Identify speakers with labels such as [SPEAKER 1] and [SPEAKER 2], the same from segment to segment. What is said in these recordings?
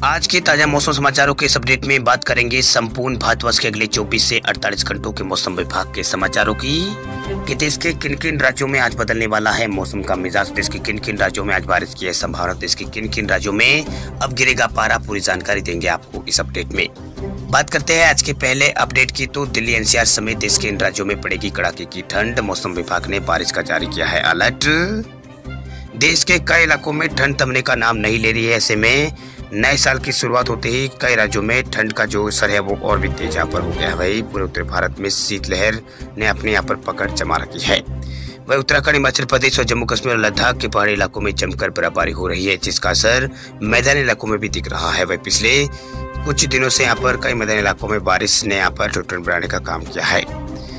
[SPEAKER 1] आज के ताजा मौसम समाचारों के इस अपडेट में बात करेंगे संपूर्ण भारतवर्ष के अगले 24 से 48 घंटों के मौसम विभाग के समाचारों की कि देश के किन किन राज्यों में आज बदलने वाला है मौसम का मिजाज। देश के किन किन राज्यों में आज बारिश की है संभावना। देश के किन किन राज्यों में अब गिरेगा पारा, पूरी जानकारी देंगे आपको इस अपडेट में। बात करते हैं आज के पहले अपडेट की, तो दिल्ली एनसीआर समेत देश के इन राज्यों में पड़ेगी कड़ाके की ठंड। मौसम विभाग ने बारिश का जारी किया है अलर्ट। देश के कई इलाकों में ठंड थमने का नाम नहीं ले रही है। ऐसे में नए साल की शुरुआत होते ही कई राज्यों में ठंड का जो असर है वो और भी तेज यहाँ पर हो गया है। वही पूरे उत्तर भारत में शीतलहर ने अपने यहाँ पर पकड़ जमा रखी है। वही उत्तराखंड, हिमाचल प्रदेश और जम्मू कश्मीर और लद्दाख के पहाड़ी इलाकों में जमकर बर्फबारी हो रही है, जिसका असर मैदानी इलाकों में भी दिख रहा है। वही पिछले कुछ दिनों से यहाँ पर कई मैदानी इलाकों में बारिश ने यहाँ पर ठंड बढ़ाने का काम किया है।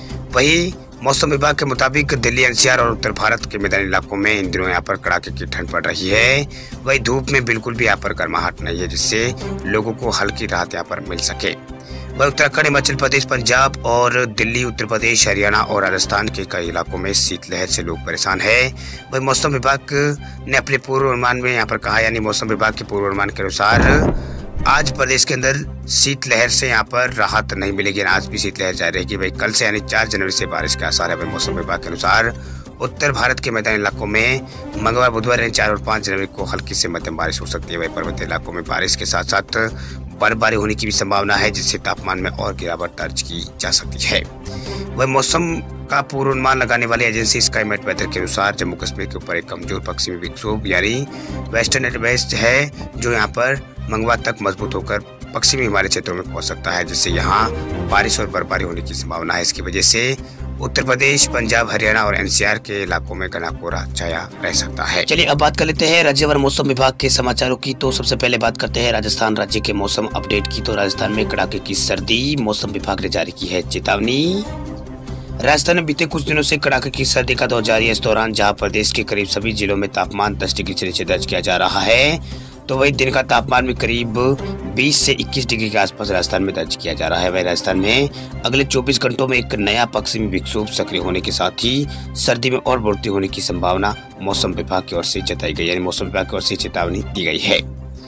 [SPEAKER 1] वही मौसम विभाग के मुताबिक दिल्ली एनसीआर और उत्तर भारत के मैदानी इलाकों में इन दिनों यहाँ पर कड़ाके की ठंड पड़ रही है। वही धूप में बिल्कुल भी यहाँ पर गर्माहट नहीं है, जिससे लोगों को हल्की राहत यहाँ पर मिल सके। वही उत्तराखंड, हिमाचल प्रदेश, पंजाब और दिल्ली, उत्तर प्रदेश, हरियाणा और राजस्थान के कई इलाकों में शीतलहर से लोग परेशान है। वही मौसम विभाग ने अपने पूर्वानुमान में यहाँ पर कहा, यानी मौसम विभाग के पूर्वानुमान के अनुसार आज प्रदेश के अंदर शीतलहर से यहाँ पर राहत नहीं मिलेगी। आज भी शीतलहर जारी रहेगी। वही कल से यानी 4 जनवरी से बारिश के आसार है। वही मौसम विभाग के अनुसार उत्तर भारत के मैदानी इलाकों में मंगलवार, बुधवार यानी 4 और 5 जनवरी को हल्की से मध्यम बारिश हो सकती है। वही पर्वतीय इलाकों में बारिश के साथ साथ बर्फबारी होने की भी संभावना है, जिससे तापमान में और गिरावट दर्ज की जा सकती है। वही मौसम का पूर्वानुमान लगाने वाली एजेंसी स्काईमेट वेदर के अनुसार जम्मू कश्मीर के ऊपर एक कमजोर पश्चिमी विक्षोभ यानी वेस्टर्न एडवेस्ट है, जो यहाँ पर मंगलवार तक मजबूत होकर पश्चिमी हिमालय क्षेत्रों में पहुंच सकता है, जिससे यहाँ बारिश और बर्फबारी होने की संभावना है। इसकी वजह से उत्तर प्रदेश, पंजाब, हरियाणा और एनसीआर के इलाकों में घना कोहरा छाया रह सकता है। चलिए अब बात कर लेते हैं राज्यवार मौसम विभाग के समाचारों की। तो सबसे पहले बात करते हैं राजस्थान राज्य के मौसम अपडेट की। तो राजस्थान में कड़ाके की सर्दी, मौसम विभाग ने जारी की है चेतावनी। राजस्थान में बीते कुछ दिनों से कड़ाके की सर्दी का दौर जारी है। इस दौरान जहां प्रदेश के करीब सभी जिलों में तापमान 10 डिग्री से नीचे दर्ज किया जा रहा है, तो वही दिन का तापमान भी करीब 20 से 21 डिग्री के आसपास राजस्थान में दर्ज किया जा रहा है। वही राजस्थान में अगले 24 घंटों में एक नया पश्चिमी विक्षोभ सक्रिय होने के साथ ही सर्दी में और बढ़ोतरी होने की संभावना मौसम विभाग की ओर से जताई गई, यानी मौसम विभाग की ओर से चेतावनी दी गई है।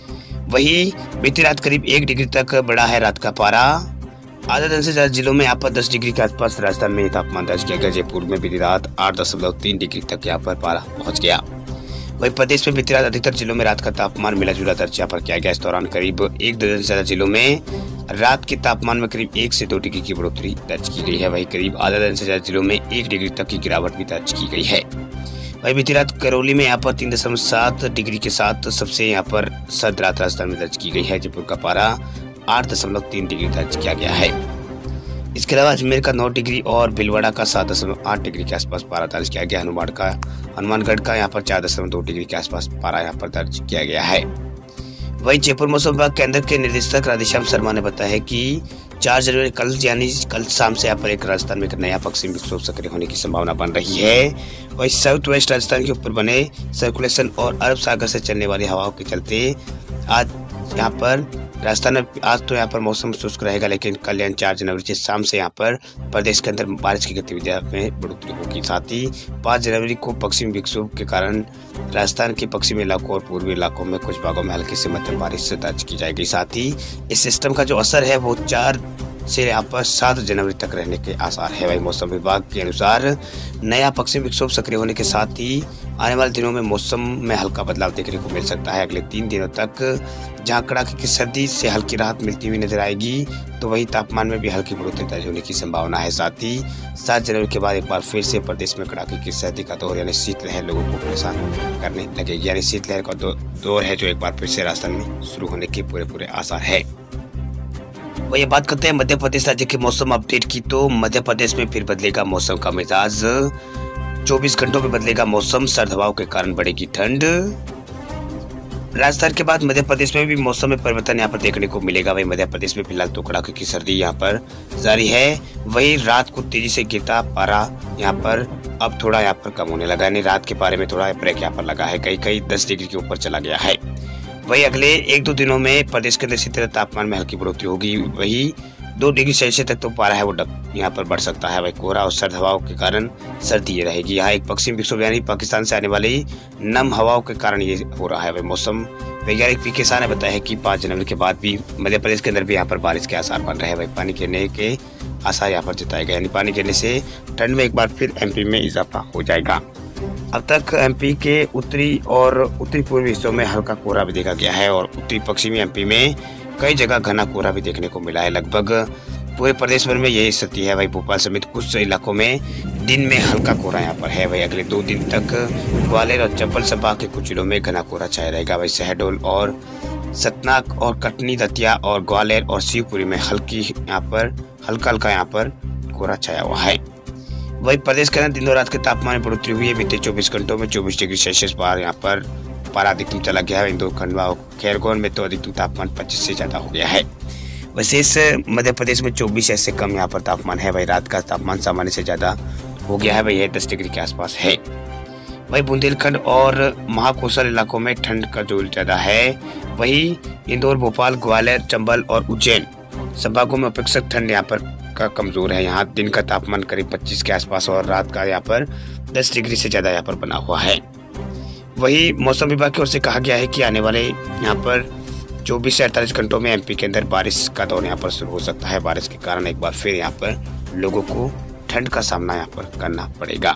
[SPEAKER 1] वही बीती रात करीब 1 डिग्री तक बढ़ा है रात का पारा। आधा दर्जन से ज्यादा जिलों में यहाँ पर 10 डिग्री के आसपास राजस्थान में तापमान दर्ज किया गया। जयपुर में बीती रात 8.3 डिग्री तक यहाँ पर पारा पहुंच गया। वही प्रदेश में बीती रात अधिकतर जिलों में रात का तापमान मिला जुला दर्ज यहाँ पर किया गया। इस दौरान करीब 1 दर्जन से ज्यादा जिलों में रात के तापमान में करीब 1 से 2 डिग्री की बढ़ोतरी दर्ज की गई है। वही करीब आधा दर्जन से ज्यादा जिलों में 1 डिग्री तक की गिरावट भी दर्ज की गई है। वही बीती रात करौली में यहाँ पर 3.7 डिग्री के साथ सबसे यहाँ पर सर्द रात राजस्थान में दर्ज की गई है। जयपुर का पारा 8.3 डिग्री दर्ज किया गया है। इसके अलावा अजमेर का 9 डिग्री और भीलवाड़ा का 7.8 डिग्री के आसपास पारा दर्ज किया गया। हनुमानगढ़ का यहाँ पर 4.2 डिग्री के आसपास पारा यहाँ पर दर्ज किया गया है। वही जयपुर मौसम विभाग केंद्र के निदेशक राधेश्याम शर्मा ने बताया है कि 4 जनवरी कल यानी कल शाम से यहाँ पर एक राजस्थान में एक नया पश्चिमी विक्षोभ सक्रिय होने की संभावना बन रही है। वही साउथ वेस्ट राजस्थान के ऊपर बने सर्कुलेशन और अरब सागर से चलने वाली हवाओं के चलते आज यहाँ पर राजस्थान में आज तो यहाँ पर मौसम शुष्क रहेगा, लेकिन कल यानी 4 जनवरी से शाम से यहाँ पर प्रदेश के अंदर बारिश की गतिविधियों में बढ़ोतरी होगी। साथ ही 5 जनवरी को पश्चिमी विक्षोभ के कारण राजस्थान के पश्चिमी इलाकों और पूर्वी इलाकों में कुछ भागों में हल्की से मध्यम बारिश दर्ज की जाएगी। साथ ही इस सिस्टम का जो असर है वो 4 से यहाँ पर 7 जनवरी तक रहने के आसार है। वही मौसम विभाग के अनुसार नया पश्चिमी विक्षोभ सक्रिय होने के साथ ही आने वाले दिनों में मौसम में हल्का बदलाव देखने को मिल सकता है। अगले 3 दिनों तक जहां कड़ाके की सर्दी से हल्की राहत मिलती हुई नजर आएगी, तो वही तापमान में भी हल्की बढ़ोतरी दर्ज होने की संभावना है। साथ ही 7 जनवरी के बाद एक बार फिर से प्रदेश में कड़ाके की सर्दी का दौर यानी शीतलहर लोगों को परेशान करने लगेगी, यानी शीतलहर का दौर है जो एक बार फिर से राजस्थान में शुरू होने के पूरे आसार है। वही बात करते हैं मध्य प्रदेश राज्य के मौसम अपडेट की। तो मध्य प्रदेश में फिर बदलेगा मौसम का मिजाज। 24 घंटों में बदलेगा मौसम, सर्द हवाओं के कारण बढ़ेगी ठंड। राजस्थान के बाद मध्य प्रदेश में भी मौसम में परिवर्तन यहाँ पर देखने को मिलेगा। वही मध्य प्रदेश में फिलहाल तो कड़ाके की सर्दी यहाँ पर जारी है। वही रात को तेजी से गिरता पारा यहाँ पर अब थोड़ा यहाँ पर कम होने लगा, यानी रात के पारे में थोड़ा ब्रेक यहाँ पर लगा है, कहीं 10 डिग्री के ऊपर चला गया है। वही अगले 1-2 दिनों में प्रदेश के अंदर इसी तरह तापमान में हल्की बढ़ोतरी होगी। वही 2 डिग्री सेल्सियस तक तो पारा है वो यहाँ पर बढ़ सकता है। वही कोहरा और सर्द हवाओं के कारण सर्दी रहेगी। यहाँ एक पश्चिमी विक्षोभ यानी पाकिस्तान से आने वाली नम हवाओं के कारण ये हो रहा है। वही मौसम वैज्ञानिक पी के शाह ने बताया है कि 5 जनवरी के बाद भी मध्य प्रदेश के अंदर भी यहाँ पर बारिश के आसार बन रहे हैं। वही पानी गिरने के आसार यहाँ पर जताए गए, यानी पानी गिरने से ठंड में एक बार फिर एमपी में इजाफा हो जाएगा। अब तक एमपी के उत्तरी और उत्तरी पूर्वी हिस्सों में हल्का कोहरा भी देखा गया है और उत्तरी पश्चिमी एमपी में कई जगह घना कोहरा भी देखने को मिला है। लगभग पूरे प्रदेश भर में यही स्थिति है। वही भोपाल समेत कुछ इलाकों में दिन में हल्का कोहरा यहाँ पर है। वही अगले 2 दिन तक ग्वालियर और चंबल संभाग के कुछ जिलों में घना कोहरा छाया रहेगा। वही शहडोल और सतना और कटनी, दतिया और ग्वालियर और शिवपुरी में हल्का यहाँ पर कोहरा छाया हुआ है। वही प्रदेश के अंदर दिन और रात के तापमान में बढ़ोतरी हुई है। बीते 24 घंटों में 24 डिग्री सेल्सियस पार यहाँ पर पारा अधिकतम चला गया है। इंदौर, खंडवा और खैरगोन में तो अधिकतम तापमान 25 से ज्यादा हो गया है। विशेष मध्य प्रदेश में 24 से कम यहाँ पर तापमान है। वही रात का तापमान सामान्य से ज्यादा हो गया है, वही 10 डिग्री के आसपास है। वही बुंदेलखंड और महाकोशल इलाकों में ठंड का जोर ज्यादा है। वही इंदौर, भोपाल, ग्वालियर, चंबल और उज्जैन संभागों में अपेक्षित ठंड यहाँ पर का कमजोर है। यहाँ दिन का तापमान करीब 25 के आसपास और रात का यहाँ पर 10 डिग्री से ज्यादा यहाँ पर बना हुआ है। वही मौसम विभाग की ओर से कहा गया है कि आने वाले यहाँ पर 24 से 48 घंटों में एमपी के अंदर बारिश का दौर यहाँ पर शुरू हो सकता है। बारिश के कारण एक बार फिर यहाँ पर लोगों को ठंड का सामना यहाँ पर करना पड़ेगा।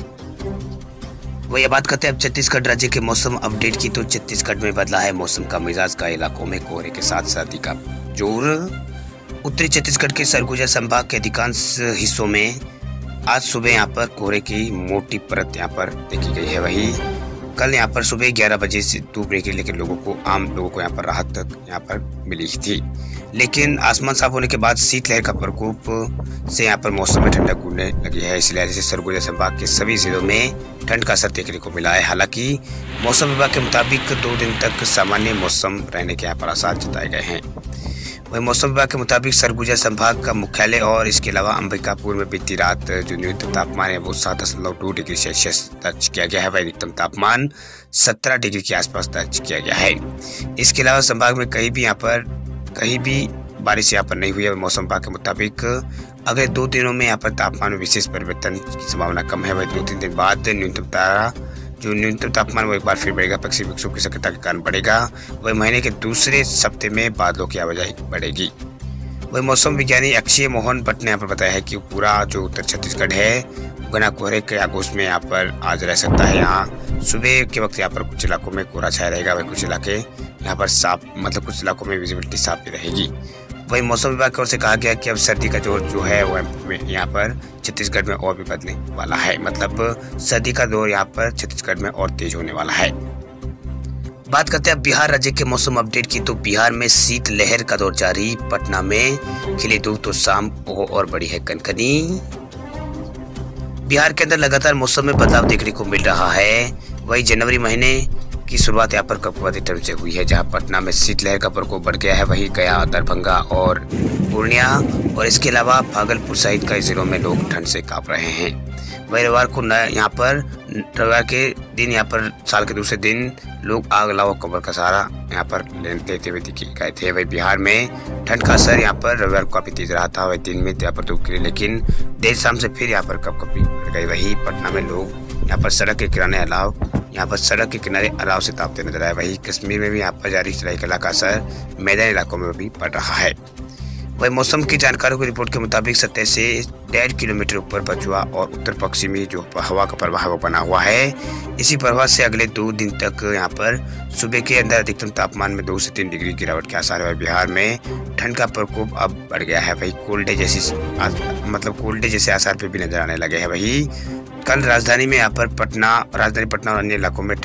[SPEAKER 1] वही बात करते हैं अब छत्तीसगढ़ राज्य के मौसम अपडेट की, तो छत्तीसगढ़ में बदला है मौसम का मिजाज। का इलाकों में कोहरे के साथ सर्दी का जोर। उत्तरी छत्तीसगढ़ के सरगुजा संभाग के अधिकांश हिस्सों में आज सुबह यहाँ पर कोहरे की मोटी परत यहाँ पर देखी गई है। वही कल यहाँ पर सुबह 11 बजे से धूप निकली, लेकिन आम लोगों को यहाँ पर राहत तक यहाँ पर मिली थी। लेकिन आसमान साफ होने के बाद शीतलहर का प्रकोप से यहाँ पर मौसम में ठंडक घुलने लगी है। इसलिए जैसे सरगुजा संभाग के सभी जिलों में ठंड का असर देखने को मिला है। हालांकि मौसम विभाग के मुताबिक 2 दिन तक सामान्य मौसम रहने के यहाँ पर आसार जताए गए हैं। वही मौसम विभाग के मुताबिक सरगुजा संभाग का मुख्यालय और इसके अलावा अंबिकापुर में बीती रात जो न्यूनतम तापमान है वो 7.2 डिग्री सेल्सियस दर्ज किया गया है। वही अधिकतम तापमान 17 डिग्री के आसपास दर्ज किया गया है। इसके अलावा संभाग में कहीं भी बारिश यहाँ पर नहीं हुई है। मौसम विभाग के मुताबिक अगले 2 दिनों में यहाँ पर तापमान में विशेष परिवर्तन की संभावना कम है। वही 2-3 दिन बाद न्यूनतम तापमान वो एक बार फिर बढ़ेगा। पश्चिमी विक्षोभ की सक्रियता के कारण बढ़ेगा। वही महीने के दूसरे सप्ताह में बादलों की आवाजाही बढ़ेगी। वही मौसम विज्ञानी अक्षय मोहन भट्ट ने यहाँ पर बताया है कि पूरा जो उत्तर छत्तीसगढ़ है घना कोहरे के आगोश में यहाँ पर आज रह सकता है। यहाँ सुबह के वक्त यहाँ पर कुछ इलाकों में कोहरा छाया रहेगा। वही कुछ इलाके यहाँ पर साफ कुछ इलाकों में विजिबिलिटी साफ भी रहेगी। वही मौसम विभाग की ओर से कहा गया कि अब सर्दी का जोर जो है वो यहाँ पर छत्तीसगढ़ में और भी बदलने वाला है। सर्दी का दौर यहाँ पर छत्तीसगढ़ में और तेज होने वाला है। बात करते हैं बिहार राज्य के मौसम अपडेट की, तो बिहार में शीत लहर का दौर जारी। पटना में खिली धूप तो शाम को और बड़ी है कनकनी। बिहार के अंदर लगातार मौसम में बदलाव देखने को मिल रहा है। वही जनवरी महीने की शुरुआत यहाँ पर कपवादी ठंड से हुई है, जहाँ पटना में शीतलहर का प्रकोप बढ़ गया है। वही गया, दरभंगा और पूर्णिया और इसके अलावा भागलपुर सहित कई जिलों में लोग ठंड से कांप रहे हैं। वही रविवार के दिन यहाँ पर साल के दूसरे दिन लोग आग लाओ कब्र का सहारा यहाँ पर लेते हुए दिखे गए थे। वही बिहार में ठंड का असर यहाँ पर रविवार को काफी तेज रहा था। वही दिन में यहाँ पर धूप खिली, लेकिन देर शाम से फिर यहाँ पर कपकपी बढ़ गई। वही पटना में लोग यहाँ पर सड़क के किनारे अलाव से तापते नजर आए। वही कश्मीर में भी यहाँ पर जारी सरायकेला का असर मैदानी इलाकों में भी पड़ रहा है। वही मौसम की जानकारों की रिपोर्ट के मुताबिक सतह से 1.5 किलोमीटर ऊपर पछुआ और उत्तर पश्चिमी जो हवा का प्रवाह वो बना हुआ है। इसी प्रवाह से अगले 2 दिन तक यहाँ पर सुबह के अंदर अधिकतम तापमान में 2 से 3 डिग्री गिरावट के आसार है। बिहार में ठंड का प्रकोप अब बढ़ गया है। वही कोल्ड डे जैसे आसार पे भी नजर आने लगे हैं। वही कल राजधानी पटना और अन्य इलाकों में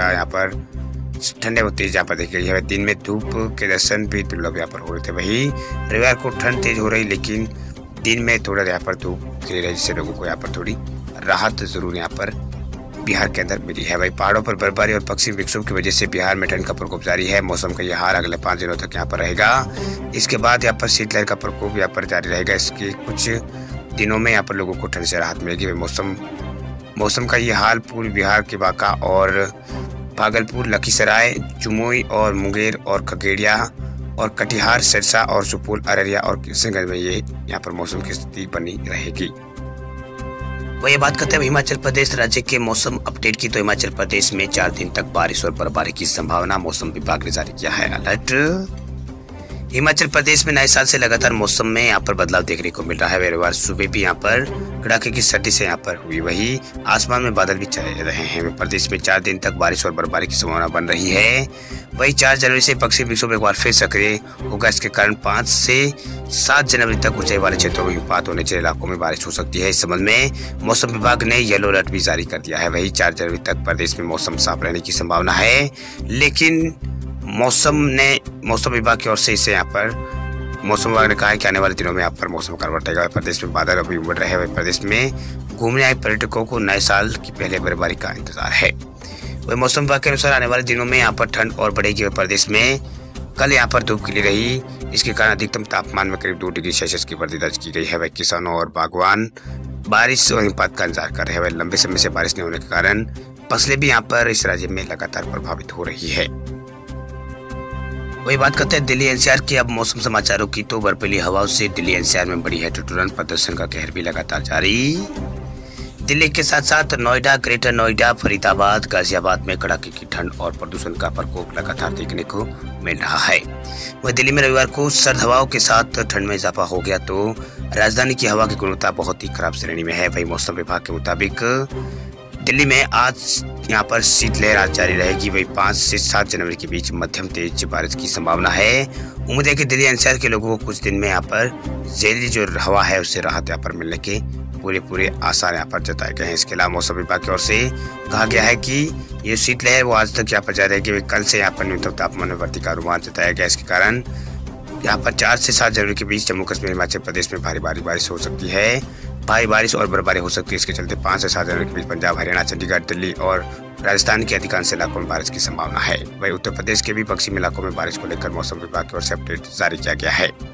[SPEAKER 1] ठंडे व तेज यहाँ पर देखी गई है। दिन में धूप के दर्शन भी दुर्लभ यहाँ पर हो रहे थे। वही रविवार को ठंड तेज हो रही, लेकिन दिन में थोड़ा यहाँ पर धूप खिली रही, जिससे लोगों को यहाँ पर थोड़ी राहत जरूर यहाँ पर बिहार के अंदर मिली है। वही पहाड़ों पर बर्फबारी और पश्चिमी विक्षोभ की वजह से बिहार में ठंड का प्रकोप जारी है। मौसम का यह हाल अगले 5 दिनों तक यहाँ पर रहेगा। इसके बाद यहाँ पर शीतलहर का प्रकोप यहाँ पर जारी रहेगा। इसके कुछ दिनों में यहाँ पर लोगों को ठंड से राहत मिलेगी। मौसम का ये हाल पूर्वी बिहार के बांका और भागलपुर, लखीसराय, जमुई और मुंगेर और खगड़िया और कटिहार, सिरसा और सुपौल, अररिया और किशनगंज में ये यहाँ पर मौसम की स्थिति बनी रहेगी। वही बात करते हैं हिमाचल प्रदेश राज्य के मौसम अपडेट की, तो हिमाचल प्रदेश में 4 दिन तक बारिश और बर्फबारी की संभावना, मौसम विभाग ने जारी किया है अलर्ट। हिमाचल प्रदेश में नए साल से लगातार मौसम में यहाँ पर बदलाव देखने को मिल रहा है। रविवार सुबह भी यहाँ पर कड़ाके की सर्दी से यहाँ पर हुई, वही आसमान में बादल भी छाए रहे हैं। प्रदेश में 4 दिन तक बारिश और बर्फबारी की संभावना बन रही है। वही 4 जनवरी से पश्चिमी विक्षोभ एक बार फिर सक्रिय होगा। इसके कारण 5 से 7 जनवरी तक ऊंचाई वाले क्षेत्रों में हिमपात होने के इलाकों में बारिश हो सकती है। इस संबंध में मौसम विभाग ने येलो अलर्ट भी जारी कर दिया है। वही 4 जनवरी तक प्रदेश में मौसम साफ रहने की संभावना है, लेकिन मौसम विभाग की ओर से इसे यहाँ पर मौसम विभाग ने कहा है कि आने वाले दिनों में यहाँ पर मौसम करवट रहेगा। प्रदेश में बादल अभी उमड़ रहे हैं। प्रदेश में घूमने आए पर्यटकों को नए साल की पहले बर्फबारी का इंतजार है। वही मौसम विभाग के अनुसार आने वाले दिनों में यहाँ पर ठंड और बढ़ेगी। प्रदेश में कल यहाँ पर धूप खिली रही, इसके कारण अधिकतम तापमान में करीब 2 डिग्री सेल्सियस की वृद्धि दर्ज की गई है। वह किसानों और बागवान बारिश और हिमपात का इंतजार कर रहे हैं। वह लंबे समय से बारिश नहीं होने के कारण फसलें भी यहाँ पर इस राज्य में लगातार प्रभावित हो रही है। वही बात करते हैं दिल्ली एनसीआर की अब मौसम समाचारों की, तो बर्फीली हवाओं से दिल्ली एनसीआर में बढ़ी है ठिठुरन, प्रदर्शन का कहर भी लगातार जारी। दिल्ली के साथ साथ नोएडा, ग्रेटर नोएडा, फरीदाबाद, गाजियाबाद में कड़ाके की ठंड और प्रदूषण का प्रकोप लगातार देखने को मिल रहा है। वह दिल्ली में रविवार को सर्द हवाओं के साथ ठंड में इजाफा हो गया, तो राजधानी की हवा की गुणवत्ता बहुत ही खराब श्रेणी में है। वही मौसम विभाग के मुताबिक दिल्ली में आज यहाँ पर शीतलहर आज जारी रहेगी। वही 5 से 7 जनवरी के बीच मध्यम तेज बारिश की संभावना है। उम्मीद है कि दिल्ली एनसीआर के लोगों को कुछ दिन में यहाँ पर जैली जो हवा है उससे राहत यहाँ पर मिलने के पूरे आसार यहाँ पर जताए गए हैं। इसके अलावा मौसम विभाग की ओर से कहा गया है कि ये शीतलहर वो आज तक यहाँ पर जारी रहेगी। कल से यहाँ पर न्यूनतम तापमान में वृद्धि का अनुमान जताया गया। इसके कारण यहाँ पर 4 से 7 जनवरी के बीच जम्मू कश्मीर, हिमाचल प्रदेश में भारी बारिश हो सकती है। भारी बारिश और बर्फबारी हो सकती है। इसके चलते 5 से 7 जनवरी के बीच पंजाब, हरियाणा, चंडीगढ़, दिल्ली और राजस्थान के अधिकांश इलाकों में बारिश की संभावना है। वही उत्तर प्रदेश के भी पश्चिमी इलाकों में बारिश को लेकर मौसम विभाग की ओर से अपडेट जारी किया गया है।